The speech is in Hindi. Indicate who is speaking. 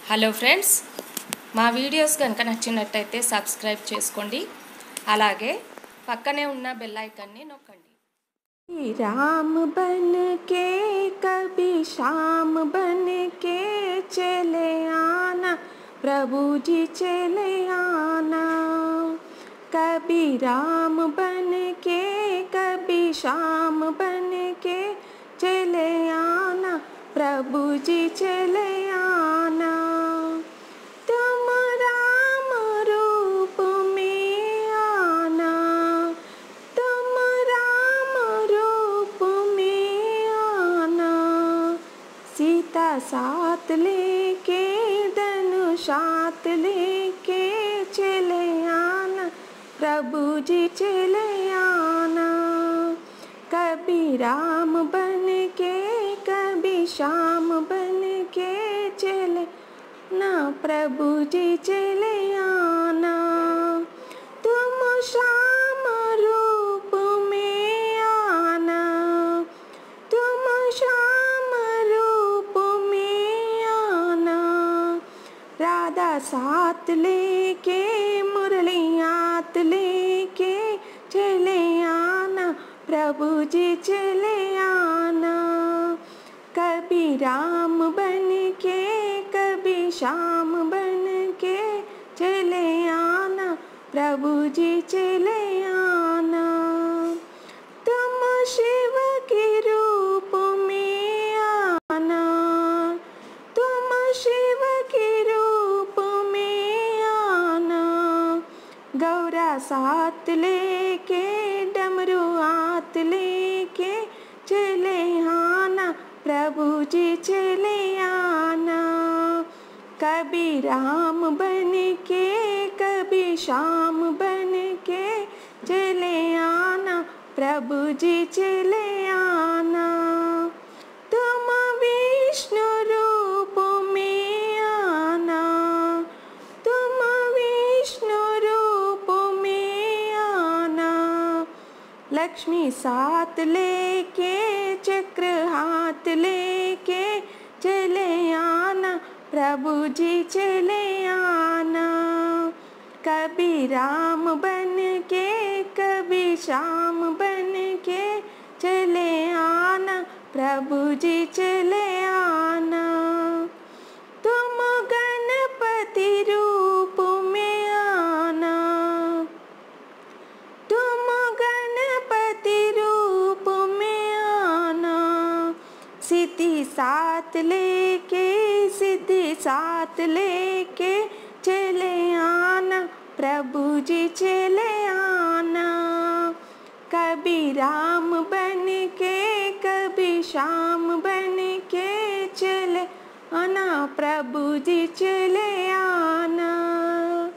Speaker 1: హలో ఫ్రెండ్స్, మా వీడియోస్ కనుక నచ్చినట్టయితే సబ్స్క్రైబ్ చేసుకోండి. అలాగే పక్కనే ఉన్న బెల్ ఐకాన్ని నొక్కండి.
Speaker 2: राम बन के कभी शाम बन के चले आना, प्रभु जी चले आना। कभी राम बन के कभी शाम बन के चले आना, प्रभु जी चले आना। तुम राम रूप में आना, तुम राम रूप में आना। सीता साथ लेके धनुष हाथ लेके चले आना, प्रभु जी चले आना। कभी राम बन के कभी श्याम बन के चले ना, प्रभु जी चले आना। तुम श्याम रूप में आना, तुम श्याम रूप में आना। राधा साथ लेके मुरली हाथ लेके चले आना, प्रभु जी चले आना। कभी राम बन के कभी श्याम बन के चले आना, प्रभु जी चले आना। तुम शिव के रूप में आना, तुम शिव के रूप में आना। गौरा साथ लेके डमरू हाथ लेके चले आना, प्रभु जी चले आना। कभी राम बन के कभी श्याम बन के चले आना, प्रभु जी चले आना। तुम विष्णु रूप में आना, तुम विष्णु रूप में आना। लक्ष्मी साथ लेके चक्र हाथ लेके चले आना, प्रभु जी चले आना। कभी राम बन के कभी श्याम बन के चले आना, प्रभु जी चले आना। तुम गणपति रूप में आना, तुम गणपति रूप में आना। सिद्धि साथ लेके सिद्धि साथ लेके चले आना, प्रभु जी चले आना। कभी राम बन के कभी श्याम बन के चले आना, प्रभु जी चले आना।